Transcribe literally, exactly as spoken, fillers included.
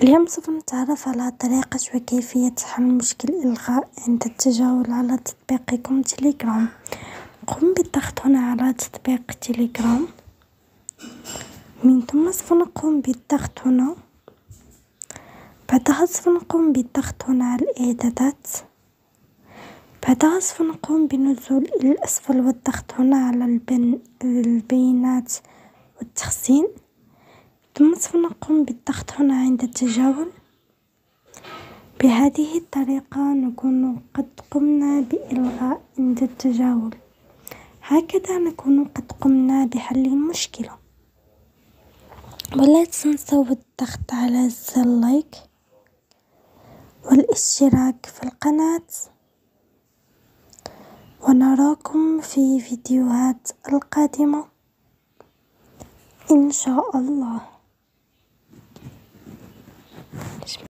اليوم سوف نتعرف على طريقة وكيفية حل مشكل الإلغاء عند التجول على تطبيقكم تيليجرام. قم بالضغط هنا على تطبيق تيليجرام، من ثم سوف نقوم بالضغط هنا، بعدها سوف نقوم بالضغط هنا على الإعدادات، بعدها سوف نقوم بالنزول إلى الأسفل والضغط هنا على البن... البيانات والتخزين، ثم سوف نقوم بالضغط هنا عند التجاول. بهذه الطريقة نكون قد قمنا بإلغاء عند التجاول، هكذا نكون قد قمنا بحل المشكلة. ولا تنسوا الضغط على زر لايك والاشتراك في القناة، ونراكم في فيديوهات القادمة إن شاء الله.